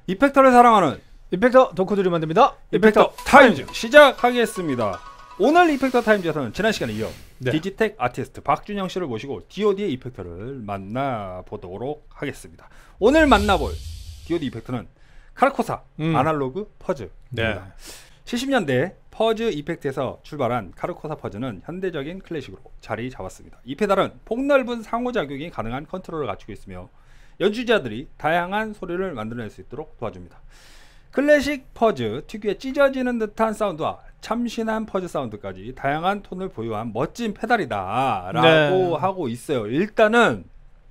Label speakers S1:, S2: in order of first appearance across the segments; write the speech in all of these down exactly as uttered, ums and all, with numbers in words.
S1: 이펙터를 사랑하는
S2: 이펙터 덕후들이 만듭니다.
S1: 이펙터 타임즈 시작하겠습니다. 오늘 이펙터 타임즈에서는 지난 시간에 이어 네. 디지텍 아티스트 박준영 씨를 모시고 디오디의 이펙터를 만나보도록 하겠습니다. 오늘 만나볼 디오디 이펙터는 카르코사 음. 아날로그 퍼즈입니다. 네. 칠십 년대 퍼즈 이펙트에서 출발한 카르코사 퍼즈는 현대적인 클래식으로 자리 잡았습니다. 이 페달은 폭넓은 상호작용이 가능한 컨트롤을 갖추고 있으며 연주자들이 다양한 소리를 만들어낼 수 있도록 도와줍니다. 클래식 퍼즈 특유의 찢어지는 듯한 사운드와 참신한 퍼즈 사운드까지 다양한 톤을 보유한 멋진 페달이다 라고 네. 하고 있어요. 일단은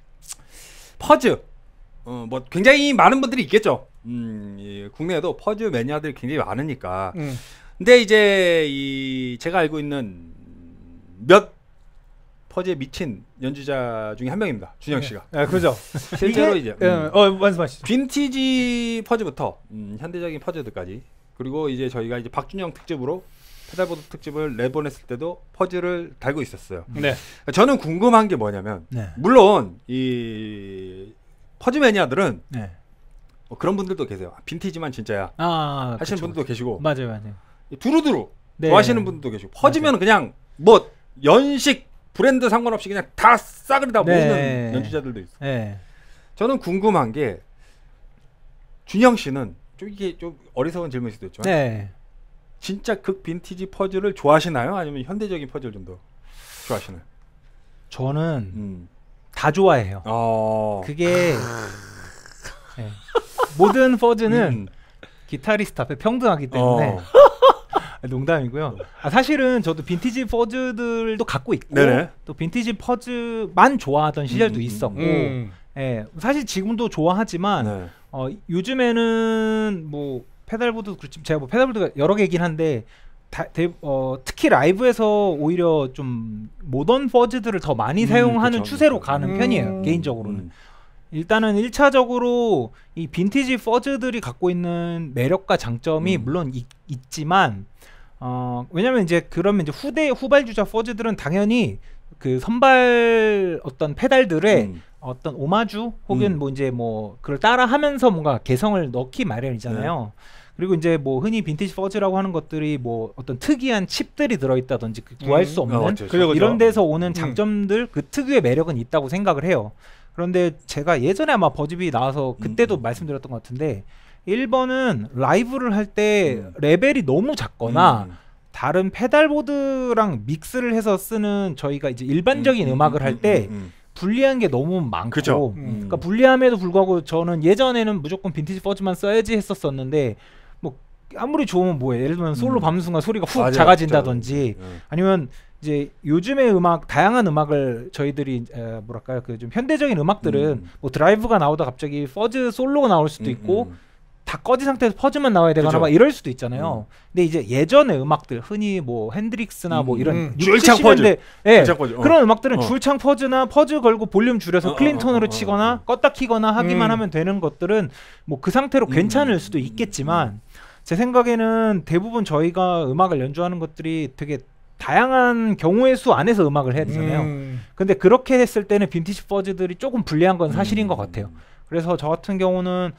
S1: 퍼즈 어, 뭐 굉장히 많은 분들이 있겠죠. 음, 예, 국내에도 퍼즈 매니아들이 굉장히 많으니까 음. 근데 이제 이 제가 알고 있는 몇 퍼즈에 미친 연주자 중에 한 명입니다. 준영 씨가.
S2: 네, 네 그죠.
S1: 실제로 이제 음,
S2: 음, 어 말씀하시죠.
S1: 빈티지 퍼즈부터 음, 현대적인 퍼즈들까지 그리고 이제 저희가 이제 박준영 특집으로 페달보드 특집을 내보냈을 때도 퍼즈를 달고 있었어요. 네. 저는 궁금한 게 뭐냐면 네. 물론 이 퍼즈 매니아들은 네. 뭐 그런 분들도 계세요. 빈티지만 진짜야. 아, 하시는 그쵸. 분들도 계시고.
S2: 맞아요, 맞아요.
S1: 두루두루 네. 좋아하시는 분들도 계시고. 퍼즈면 맞아요. 그냥 뭐 연식 브랜드 상관없이 그냥 다 싸그리 다 네. 모으는 연주자들도 있어요. 네. 저는 궁금한 게 준영 씨는 좀 이게 좀 어리석은 질문일 수도 있지만 네. 진짜 극 빈티지 퍼즈를 좋아하시나요? 아니면 현대적인 퍼즈를 좀 더 좋아하시나요?
S2: 저는 음. 다 좋아해요. 어... 그게 네. 모든 퍼즈는 음. 기타리스트 앞에 평등하기 때문에 어. 농담이고요. 아, 사실은 저도 빈티지 퍼즈들도 갖고 있고 네네. 또 빈티지 퍼즈만 좋아하던 시절도 음, 있었고 음. 예, 사실 지금도 좋아하지만 네. 어, 요즘에는 뭐 페달보드 그렇지 제가 뭐 페달보드가 여러 개긴 한데 다, 대, 어, 특히 라이브에서 오히려 좀 모던 퍼즈들을 더 많이 음, 사용하는 그쵸, 추세로 그쵸. 가는 음. 편이에요. 개인적으로는. 음. 일단은 일 차적으로 이 빈티지 퍼즈들이 갖고 있는 매력과 장점이 음. 물론 이, 있지만 어, 왜냐면 이제 그러면 이제 후대 후발주자 퍼즈들은 당연히 그 선발 어떤 페달들의 음. 어떤 오마주 혹은 음. 뭐 이제 뭐 그걸 따라하면서 뭔가 개성을 넣기 마련이잖아요. 네. 그리고 이제 뭐 흔히 빈티지 퍼즈라고 하는 것들이 뭐 어떤 특이한 칩들이 들어있다든지 구할 음. 수 없는 어, 그렇죠. 이런 데서 오는 장점들 음. 그 특유의 매력은 있다고 생각을 해요. 그런데 제가 예전에 아마 버즈비 나와서 그때도 음. 말씀드렸던 것 같은데 일 번은 라이브를 할 때 음. 레벨이 너무 작거나 음. 다른 페달보드랑 믹스를 해서 쓰는 저희가 이제 일반적인 음. 음악을 할 때 음. 불리한 게 너무 많고 음. 그러니까 불리함에도 불구하고 저는 예전에는 무조건 빈티지 퍼즈만 써야지 했었었는데 뭐 아무리 좋으면 뭐예요. 예를 들면 솔로 음. 밟는 순간 소리가 훅 맞아요, 작아진다든지 음. 아니면 이제 요즘의 음악 다양한 음악을 저희들이 에, 뭐랄까요 그 좀 현대적인 음악들은 음. 뭐 드라이브가 나오다 갑자기 퍼즈 솔로가 나올 수도 있고 음. 다 꺼진 상태에서 퍼즈만 나와야 되거나 막 이럴 수도 있잖아요. 음. 근데 이제 예전의 음악들 흔히 뭐 핸드릭스나 음. 뭐 이런
S1: 음. 줄창 퍼즈,
S2: 예, 퍼즈. 어. 그런 음악들은 어. 줄창 퍼즈나 퍼즈 걸고 볼륨 줄여서 어, 클린톤으로 어, 어, 어, 치거나 어. 껐다 키거나 하기만 음. 하면 되는 것들은 뭐 그 상태로 음. 괜찮을 수도 있겠지만 음. 제 생각에는 대부분 저희가 음악을 연주하는 것들이 되게 다양한 경우의 수 안에서 음악을 해야 되잖아요. 음. 근데 그렇게 했을 때는 빈티지 퍼즈들이 조금 불리한 건 사실인 음. 것 같아요. 그래서 저 같은 경우는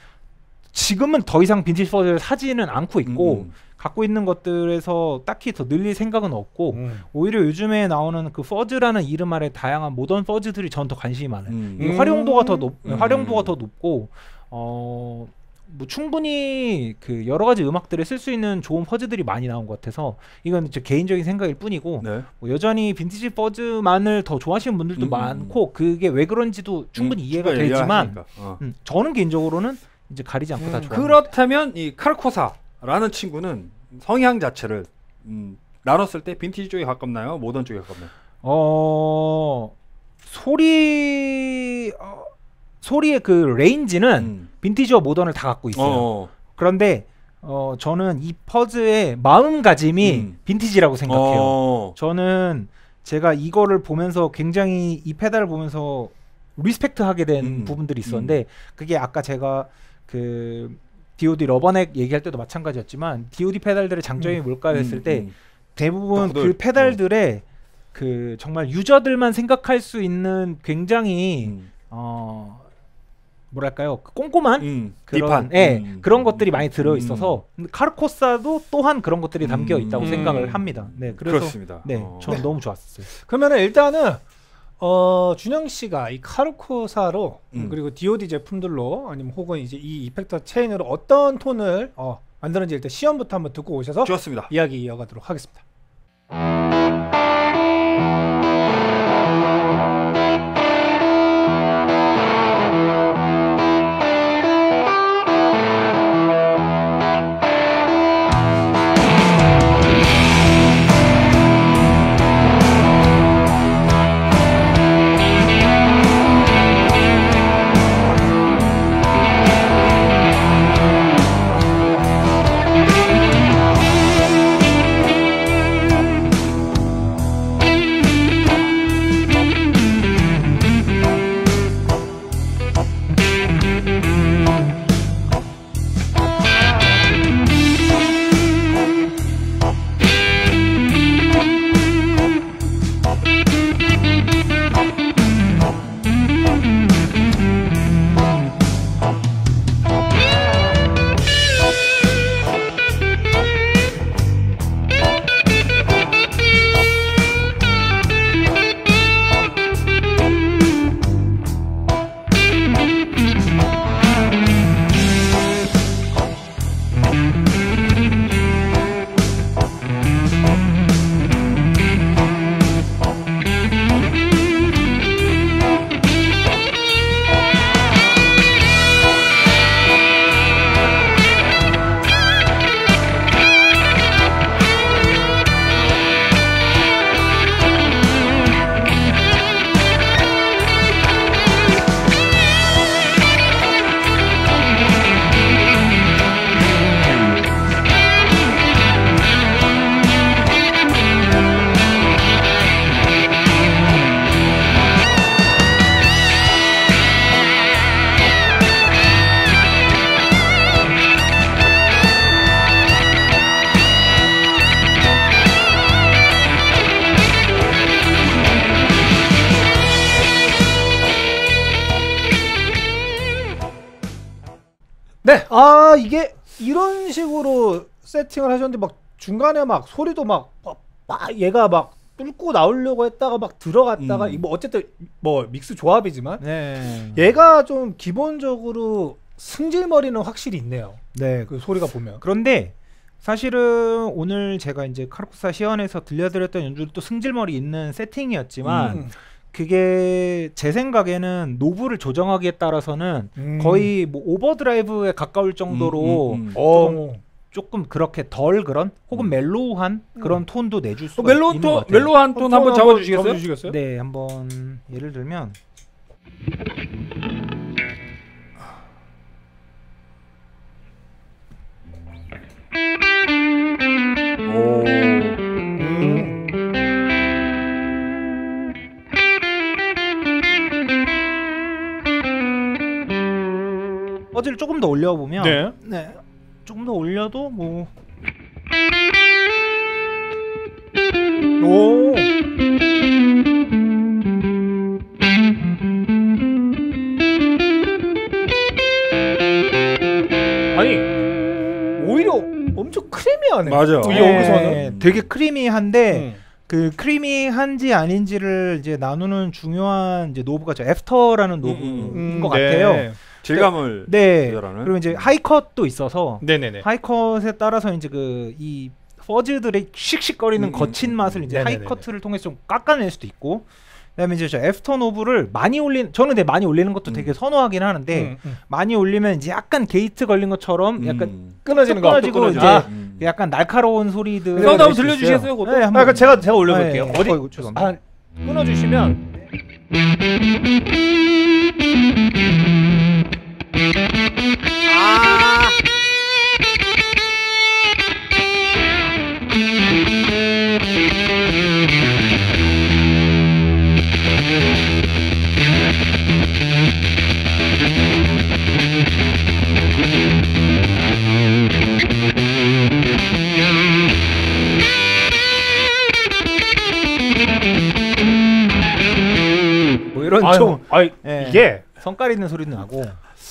S2: 지금은 더 이상 빈티지 퍼즈를 사지는 않고 있고 음. 갖고 있는 것들에서 딱히 더 늘릴 생각은 없고 음. 오히려 요즘에 나오는 그 퍼즈라는 이름 아래 다양한 모던 퍼즈들이 전 더 관심이 많아요. 음. 이 활용도가 더 높, 음. 활용도가 더 높고 어. 뭐 충분히 그 여러 가지 음악들에 쓸 수 있는 좋은 퍼즈들이 많이 나온 것 같아서 이건 제 개인적인 생각일 뿐이고 네. 뭐 여전히 빈티지 퍼즈만을 더 좋아하시는 분들도 음, 많고 그게 왜 그런지도 충분히 음, 이해가 되지만 어. 음, 저는 개인적으로는 이제 가리지 않고 음, 다 좋아합니다.
S1: 그렇다면 이 카르코사라는 친구는 성향 자체를 음, 나눴을 때 빈티지 쪽에 가깝나요? 모던 쪽에 가깝나요?
S2: 어 소리 어, 소리의 그 레인지는 음. 빈티지와 모던을 다 갖고 있어요. 어어. 그런데 어, 저는 이 퍼즈의 마음가짐이 음. 빈티지라고 생각해요. 어어. 저는 제가 이거를 보면서 굉장히 이 페달을 보면서 리스펙트하게 된 음. 부분들이 있었는데 음. 그게 아까 제가 그 디오디 러버넥 얘기할 때도 마찬가지였지만 디오디 페달들의 장점이 음. 뭘까 했을 때 음. 대부분 그 페달들의 어. 그 정말 유저들만 생각할 수 있는 굉장히 음. 어 뭐랄까요 꼼꼼한
S1: 음,
S2: 그런 예, 음, 그런 것들이 많이 들어 있어서 음. 카르코사도 또한 그런 것들이 담겨 있다고 음. 생각을 합니다. 네, 그래서
S1: 그렇습니다.
S2: 네,
S1: 어.
S2: 저는
S3: 네.
S2: 너무 좋았어요.
S3: 그러면은 일단은 어, 준영 씨가 이 카르코사로 음. 그리고 디오디 제품들로 아니면 혹은 이제 이 이펙터 체인으로 어떤 톤을 어, 만드는지 일단 시연부터 한번 듣고 오셔서
S1: 좋습니다.
S3: 이야기 이어가도록 하겠습니다. 네, 아 이게 이런 식으로 세팅을 하셨는데 막 중간에 막 소리도 막, 막, 막 얘가 막 뚫고 나오려고 했다가 막 들어갔다가 음. 뭐 어쨌든 뭐 믹스 조합이지만 네. 얘가 좀 기본적으로 승질머리는 확실히 있네요.
S2: 네,
S3: 그 소리가 보면.
S2: 그런데 사실은 오늘 제가 이제 카르코사 시연에서 들려드렸던 연주도 또 승질머리 있는 세팅이었지만. 음. 그게 제 생각에는 노브를 조정하기에 따라서는 음. 거의 뭐 오버드라이브에 가까울 정도로 음, 음, 음. 조금, 조금 그렇게 덜 그런 혹은 음. 멜로우한 그런 톤도 내줄 수가 어,
S1: 멜로우
S2: 있는
S1: 톤,
S2: 것 같아요.
S1: 멜로우한 톤 한번 잡아주시겠어요?
S3: 잡아주시겠어요?
S2: 네, 한번 예를 들면
S1: 오.
S3: 음.
S2: 퍼즐을 조금 더 올려보면
S3: 네.
S2: 네, 조금 더 올려도 뭐
S3: 오. 아니 오히려 엄청 크리미하네.
S1: 맞아.
S3: 이 여기서는
S2: 네, 되게 크리미한데 음. 그 크리미한지 아닌지를 이제 나누는 중요한 이제 노브가 저 애프터라는 노브인 음, 것 네. 같아요.
S1: 질감을
S2: 네. 그리고 이제 하이컷도 있어서
S3: 네네네.
S2: 하이컷에 따라서 이제 그 이 퍼즐들의 씩씩거리는 음, 거친 맛을 이제 네네네네. 하이컷을 통해서 좀 깎아낼 수도 있고, 그다음에 이제 저 애프터 노브를 많이 올린 저는 근데 많이 올리는 것도 음. 되게 선호하긴 하는데 음, 음. 많이 올리면 이제 약간 게이트 걸린 것처럼 약간 음.
S3: 끊어지는 거
S2: 끊어지고 이제 아. 약간 날카로운 소리들.
S1: 사운드 한번 들려주시겠어요?
S3: 네, 한번. 아, 그러니까 제가 제가 올려볼게요. 네, 어디? 어이구, 아, 끊어주시면. 아.
S2: 뭐 이런
S3: 아유,
S2: 좀
S3: 아이, 예, 이게
S2: 성깔 있는 소리도 나고.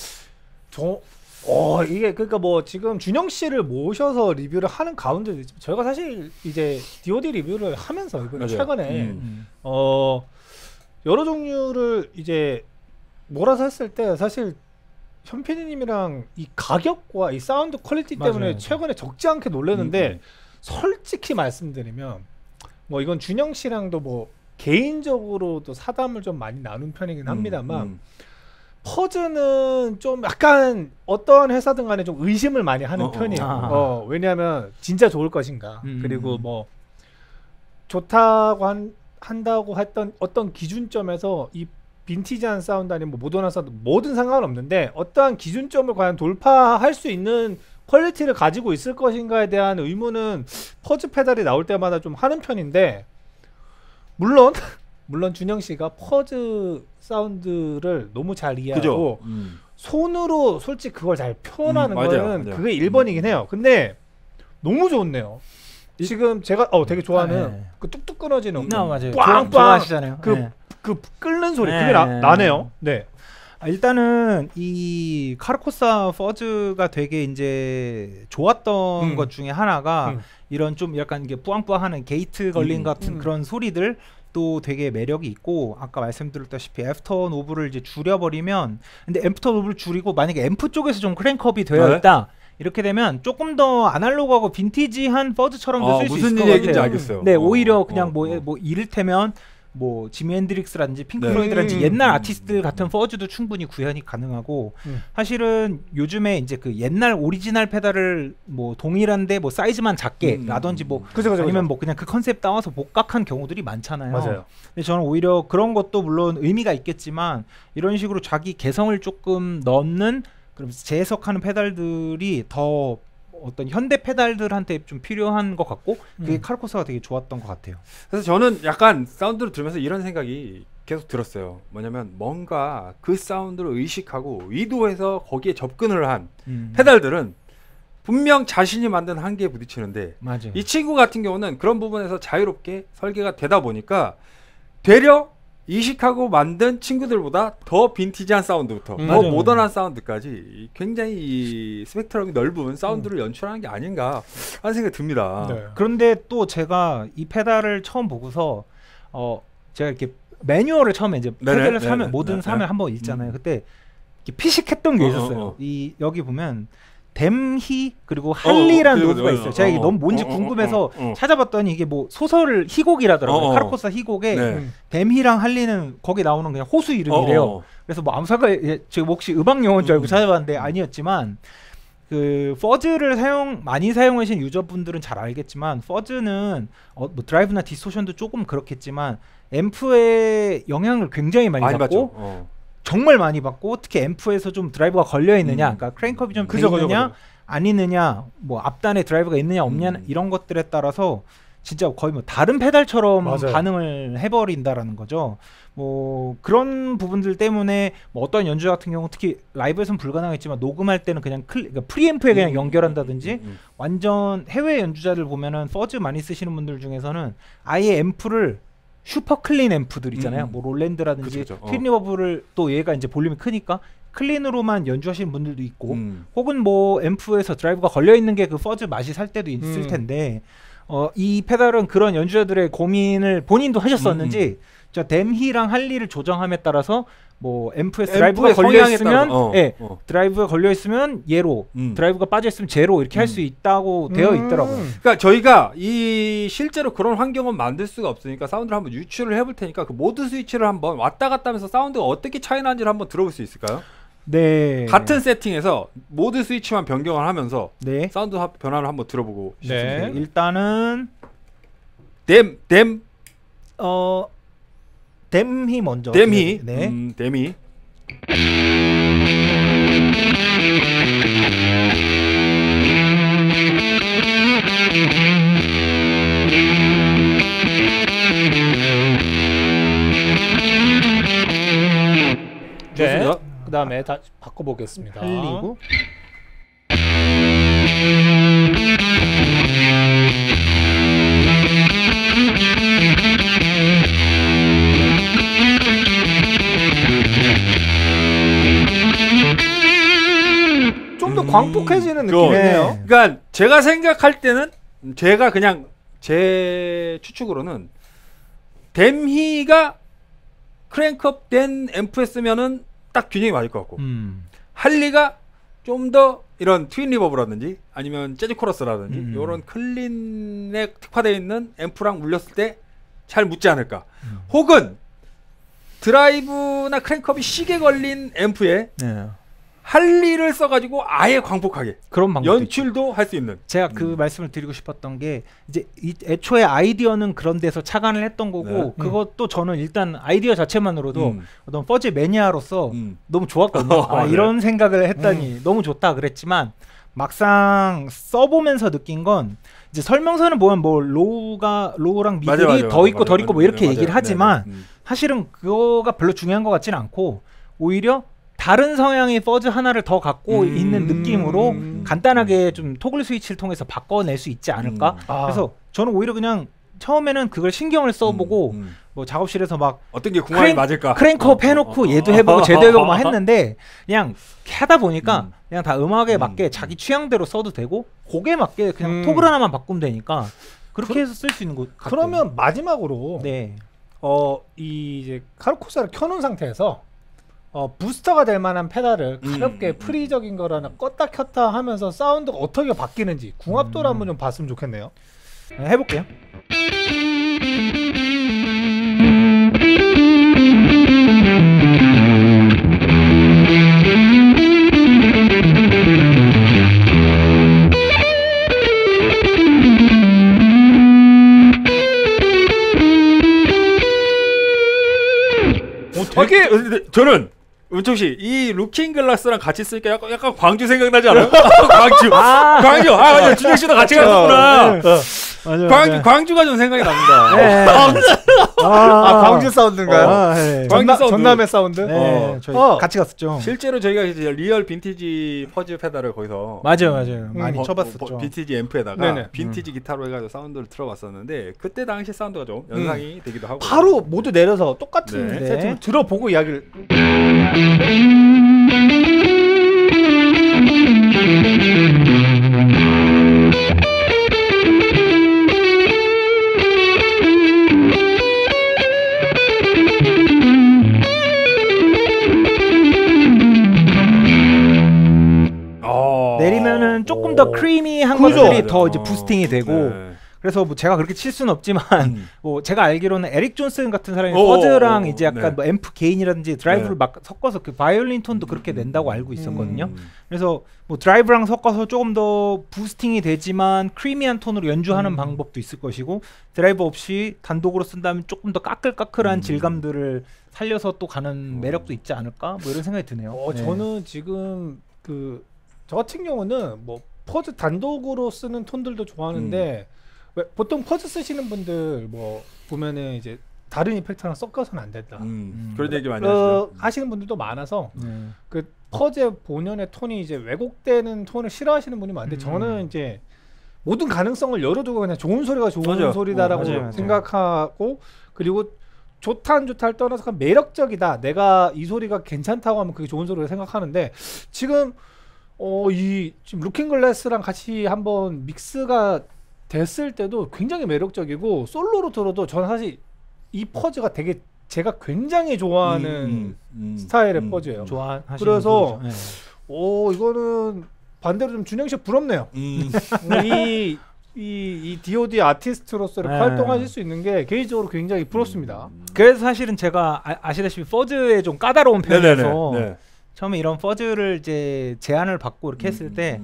S3: 저 어 이게 그러니까 뭐 지금 준영 씨를 모셔서 리뷰를 하는 가운데 저희가 사실 이제 디오디 리뷰를 하면서 이번에 맞아요. 최근에 음. 어 여러 종류를 이제 몰아서 했을 때 사실 현피디님이랑 이 가격과 이 사운드 퀄리티 때문에 맞아요. 최근에 적지 않게 놀랐는데 음. 솔직히 말씀드리면 뭐 이건 준영 씨랑도 뭐 개인적으로도 사담을 좀 많이 나눈 편이긴 합니다만 음, 음. 퍼즈는 좀 약간 어떤 회사든 간에 좀 의심을 많이 하는 어, 편이에요. 어, 어, 왜냐하면 진짜 좋을 것인가 음. 그리고 뭐 좋다고 한, 한다고 했던 어떤 기준점에서 이 빈티지한 사운드 아니면 뭐 모던한 사운드 뭐든 상관없는데 어떠한 기준점을 과연 돌파할 수 있는 퀄리티를 가지고 있을 것인가에 대한 의문은 퍼즈 페달이 나올 때마다 좀 하는 편인데 물론 물론 준영 씨가 퍼즈 사운드를 너무 잘 이해하고 음. 손으로 솔직히 그걸 잘 표현하는 음, 맞아요, 거는 맞아요. 그게 일 번이긴 해요. 근데 너무 좋네요. 지금 제가 어 되게 좋아하는 아, 네. 그 뚝뚝 끊어지는
S2: 아, 맞아요.
S3: 빵빵
S2: 좋아하시잖아요.
S3: 그, 네. 그 끓는 소리 네. 그게 나, 나네요. 네.
S2: 아, 일단은 이 카르코사 퍼즈가 되게 이제 좋았던 음. 것 중에 하나가 음. 이런 좀 약간 이게 뿌앙뿌앙하는 게이트 걸린 음. 같은 음. 그런 소리들 또 되게 매력이 있고 아까 말씀드렸다시피 애프터 노브를 이제 줄여버리면 근데 애프터 노브를 줄이고 만약에 앰프 쪽에서 좀 크랭크업이 되어 있다 네? 이렇게 되면 조금 더 아날로그하고 빈티지한 퍼즈처럼도
S1: 아,
S2: 쓸 수 있을 것
S1: 무슨 얘기인지
S2: 같아요.
S1: 알겠어요.
S2: 네,
S1: 어,
S2: 오히려 그냥
S1: 어,
S2: 뭐,
S1: 어.
S2: 뭐 이를테면 뭐 지미 헨드릭스라든지 핑크플로이드라든지
S3: 네.
S2: 옛날 아티스트들 같은 퍼즈도 충분히 구현이 가능하고 음. 사실은 요즘에 이제 그 옛날 오리지널 페달을 뭐 동일한데 뭐 사이즈만 작게 음. 라든지 뭐
S3: 그쵸, 그쵸,
S2: 아니면
S3: 그쵸.
S2: 뭐 그냥 그 컨셉 따와서 복각한 경우들이 많잖아요.
S3: 맞아요.
S2: 근데 저는 오히려 그런 것도 물론 의미가 있겠지만 이런 식으로 자기 개성을 조금 넣는 그럼 재해석하는 페달들이 더 어떤 현대 페달들한테 좀 필요한 것 같고 그게 음. 카르코사가 되게 좋았던 것 같아요.
S1: 그래서 저는 약간 사운드를 들으면서 이런 생각이 계속 들었어요. 뭐냐면 뭔가 그 사운드를 의식하고 의도해서 거기에 접근을 한 음. 페달들은 분명 자신이 만든 한계에 부딪히는데
S2: 맞아요.
S1: 이 친구 같은 경우는 그런 부분에서 자유롭게 설계가 되다 보니까 되려 이식하고 만든 친구들보다 더 빈티지한 사운드부터 음, 더 맞아요. 모던한 사운드까지 굉장히 이 스펙트럼이 넓은 사운드를 음. 연출하는 게 아닌가 하는 생각이 듭니다.
S2: 네. 그런데 또 제가 이 페달을 처음 보고서 어 제가 이렇게 매뉴얼을 처음에 이제
S1: 네네,
S2: 페달을 사면
S1: 네네,
S2: 모든
S1: 네네.
S2: 사면 한번 있잖아요.
S1: 음.
S2: 그때 이렇게 피식했던 게
S1: 어,
S2: 있었어요.
S1: 어, 어.
S2: 이 여기 보면 댐히 그리고 할리라는
S1: 어, 어,
S2: 노트가
S1: 어,
S2: 있어요.
S1: 어,
S2: 제가 이게
S1: 어,
S2: 너무 뭔지
S1: 어, 어,
S2: 궁금해서
S1: 어, 어, 어.
S2: 찾아봤더니 이게 뭐 소설 희곡이라더라고요.
S1: 어, 어.
S2: 카르코사 희곡에
S1: 네.
S2: 댐히랑 할리는 거기 나오는 그냥 호수 이름이래요.
S1: 어, 어.
S2: 그래서 뭐 암사가 제가 혹시 음악 용어인 줄 알고
S1: 음.
S2: 찾아봤는데 아니었지만 그 퍼즈를 사용 많이 사용하신 유저분들은 잘 알겠지만 퍼즈는 어, 뭐 드라이브나 디스토션도 조금 그렇겠지만 앰프의 영향을 굉장히 많이,
S1: 많이
S2: 받고
S1: 어.
S2: 정말 많이 받고 특히 앰프에서 좀 드라이브가 걸려 있느냐,
S1: 음.
S2: 그러니까 크랭크업이 좀
S3: 그죠,
S2: 돼 있느냐
S3: 그죠, 그죠.
S2: 아니느냐, 뭐 앞단에 드라이브가 있느냐 없느냐
S1: 음.
S2: 이런 것들에 따라서 진짜 거의 뭐 다른 페달처럼
S3: 맞아요.
S2: 반응을 해버린다라는 거죠. 뭐 그런 부분들 때문에 뭐 어떤 연주 같은 경우 특히 라이브에서는 불가능했지만 녹음할 때는 그냥 클, 그러니까 프리앰프에 그냥
S1: 음.
S2: 연결한다든지
S1: 음. 음.
S2: 완전 해외 연주자들 보면은 퍼즈 많이 쓰시는 분들 중에서는 아예 앰프를 슈퍼 클린 앰프들 있잖아요.
S1: 음.
S2: 뭐 롤랜드라든지
S1: 그쵸, 그쵸. 어.
S2: 트윈리버블을 또 얘가 이제 볼륨이 크니까 클린으로만 연주하시는 분들도 있고
S1: 음.
S2: 혹은 뭐 앰프에서 드라이브가 걸려 있는 게 그 퍼즈 맛이 살 때도 있을
S3: 음.
S2: 텐데 어, 이 페달은 그런 연주자들의 고민을 본인도 하셨었는지 음. 저 댐히랑 할리를 조정함에 따라서 뭐 앰프에 드라이브가 걸려 있으면
S1: 어,
S2: 예,
S1: 어.
S2: 드라이브가 걸려 있으면 얘로
S1: 음.
S2: 드라이브가 빠져 있으면 제로 이렇게
S1: 음.
S2: 할 수 있다고 되어 있더라고요.
S1: 그러니까 저희가 이 실제로 그런 환경은 만들 수가 없으니까 사운드를 한번 유추를 해볼 테니까 그 모드 스위치를 한번 왔다 갔다 하면서 사운드가 어떻게 차이 나는지를 한번 들어볼 수 있을까요?
S2: 네.
S1: 같은 세팅에서 모드 스위치만 변경을 하면서
S2: 네.
S1: 사운드 하- 변화를 한번 들어보고
S3: 네.
S1: 싶습니다.
S2: 일단은
S1: 댐, 댐,
S2: 어 댐히 먼저.
S1: 댐이,
S2: 네.
S1: 음, 댐이.
S3: 네.
S1: 좋습니다.
S3: 그 다음에 다 바꿔보겠습니다.
S2: 할리고.
S3: 광폭해지는 음, 느낌이에요.
S1: 그러니까 제가 생각할 때는 제가 그냥 제 추측으로는 댐히가 크랭크업 된 앰프였으면은 딱 균형이 맞을 것 같고 음. 할리가 좀 더 이런 트윈 리버브라든지 아니면 재즈 코러스라든지 음. 이런 클린에 특화되어 있는 앰프랑 물렸을 때 잘 묻지 않을까. 음. 혹은 드라이브나 크랭크업이 시계 걸린 앰프에 네. 할리를 써가지고 아예 광폭하게
S2: 그런
S1: 연출도 할 수 있는.
S2: 제가 그 음. 말씀을 드리고 싶었던 게 이제 이, 애초에 아이디어는 그런 데서 착안을 했던 거고 네. 그것도 음. 저는 일단 아이디어 자체만으로도 음. 어떤 퍼즐 매니아로서 음. 너무 좋았거든요. 아, 네. 이런 생각을 했더니 음. 너무 좋다 그랬지만 막상 써보면서 느낀 건 이제 설명서는 보면 뭐 로우가 로우랑 미들이 맞아, 맞아, 더 맞아, 있고 맞아, 덜 있고 뭐 이렇게 맞아, 얘기를 맞아, 하지만 네, 네. 사실은 그거가 별로 중요한 것 같지는 않고 오히려 다른 성향의 퍼즈 하나를 더 갖고 음 있는 느낌으로 음 간단하게 좀 토글 스위치를 통해서 바꿔낼 수 있지 않을까? 음 아. 그래서 저는 오히려 그냥 처음에는 그걸 신경을 써보고 음 음. 뭐 작업실에서 막
S1: 어떤 게 궁합이 맞을까?
S2: 크랭크업 해놓고 어, 어, 어, 얘도 해보고 쟤도 해보고 막 했는데 그냥 하다 보니까 음. 그냥 다 음악에 음. 맞게 자기 취향대로 써도 되고 곡에 맞게 그냥 음. 토글 하나만 바꾸면 되니까 그렇게 그, 해서 쓸 수 있는 거 같아요.
S3: 그러면 마지막으로 네. 어, 이 이제 카르코사를 켜놓은 상태에서 어, 부스터가 될 만한 페달을 가볍게 음. 프리적인 거라나 껐다 켰다 하면서 사운드가 어떻게 바뀌는지 궁합도를 음. 한번 좀 봤으면 좋겠네요.
S2: 네, 해볼게요.
S1: 어, 되게 저는 은총 씨, 이 루킹 글라스랑 같이 쓰니까 약간, 약간 광주 생각나지 않아요? 광주, 아 광주, 아 맞아, 준영 씨도 같이 갔구나. 네. 맞아, 광주, 맞아. 광주가 좀 생각이 납니다. 네.
S3: 아, 아, 광주 사운드인가요? 아, 네. 전남, 사운드. 전남의 사운드?
S2: 네, 어. 저희 어. 같이 갔었죠.
S1: 실제로 저희가 이제 리얼 빈티지 퍼즈 페달을 거기서
S2: 맞아요, 맞아요.
S1: 음,
S2: 많이
S1: 어,
S2: 쳐봤었죠.
S1: 어, 빈티지 앰프에다가 네네. 빈티지 음. 기타로 해가지고 사운드를 들어봤었는데 그때 당시 사운드가 좀 연상이 음. 되기도 하고.
S3: 바로 모두 내려서 똑같은 네. 세팅을 네. 들어보고 이야기를.
S2: 내리면은 조금 더 크리미한 것들이 더 이제 부스팅이 되고 네. 그래서 뭐 제가 그렇게 칠 수는 없지만 음. 뭐 제가 알기로는 에릭 존슨 같은 사람이 퍼즈랑 이제 약간 네. 뭐 앰프 게인이라든지 드라이브를 네. 막 섞어서 그 바이올린 톤도 그렇게 낸다고 알고 있었거든요. 음. 그래서 뭐 드라이브랑 섞어서 조금 더 부스팅이 되지만 크리미한 톤으로 연주하는 음. 방법도 있을 것이고 드라이브 없이 단독으로 쓴다면 조금 더 까끌까끌한 음. 질감들을 살려서 또 가는 음. 매력도 있지 않을까? 뭐 이런 생각이 드네요.
S3: 어, 네. 저는 지금 그 저 같은 경우는 뭐 퍼즈 단독으로 쓰는 톤들도 좋아하는데 음. 왜 보통 퍼즈 쓰시는 분들 뭐 보면은 이제 다른 이펙트랑 섞어서는 안 된다. 음.
S1: 음. 그런 얘기 많이
S3: 어,
S1: 하시죠.
S3: 하시는 분들도 많아서 음. 그 퍼즈의 본연의 톤이 이제 왜곡되는 톤을 싫어하시는 분이 많은데 음. 저는 이제 모든 가능성을 열어두고 그냥 좋은 소리가 좋은 맞아. 소리다라고 어, 맞아요, 맞아요. 생각하고 그리고 좋다 안 좋다를 떠나서 그냥 매력적이다. 내가 이 소리가 괜찮다고 하면 그게 좋은 소리라 생각하는데 지금 어, 이 지금 루킹 글래스랑 같이 한번 믹스가 됐을 때도 굉장히 매력적이고 솔로로 들어도 저는 사실 이 퍼즈가 되게 제가 굉장히 좋아하는 음, 음, 스타일의 음, 퍼즈예요.
S2: 좋아하시는
S3: 그래서 네. 오 이거는 반대로 좀 준영 씨 부럽네요. 음. 이, 이, 이 디오디 아티스트로서 네. 활동하실 수 있는 게 개인적으로 굉장히 부럽습니다.
S2: 음. 그래서 사실은 제가 아, 아시다시피 퍼즈에 좀 까다로운 편이라서 네. 처음에 이런 퍼즈를 이제 제안을 받고 이렇게 했을 때 음.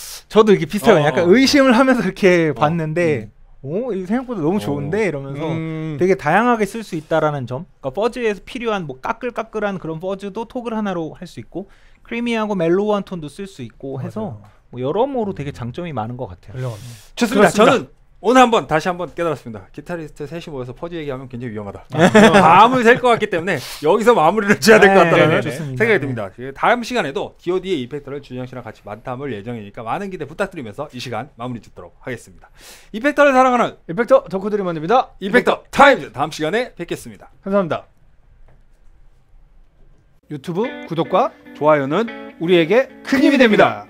S2: 저도 이렇게 비슷해요. 어, 약간 의심을 하면서 이렇게 어, 봤는데 음. 오, 이 생각보다 너무 좋은데 어. 이러면서 음. 되게 다양하게 쓸 수 있다라는 점. 그러니까 퍼즈에서 필요한 뭐 까끌까끌한 그런 퍼즈도 토글 하나로 할 수 있고 크리미하고 멜로우한 톤도 쓸 수 있고 해서 뭐 여러모로 되게 장점이 많은 것 같아요.
S1: 음. 좋습니다. 그렇습니다. 저는 오늘 한번 다시 한번 깨달았습니다. 기타리스트 셋이 모여서 퍼즈 얘기하면 굉장히 위험하다. 마무리 될 것 같기 때문에 여기서 마무리를 지어야 될 것 같다는 네, 생각이 듭니다. 네. 다음 시간에도 디오디의 이펙터를 준영 씨랑 같이 만담을 예정이니까 많은 기대 부탁드리면서 이 시간 마무리 짓도록 하겠습니다. 이펙터를 사랑하는
S3: 이펙터 덕후들이 만듭니다.
S1: 이펙터, 이펙터 타임즈 다음 시간에 뵙겠습니다.
S3: 감사합니다. 유튜브 구독과
S1: 좋아요는
S3: 우리에게 큰 힘이 됩니다.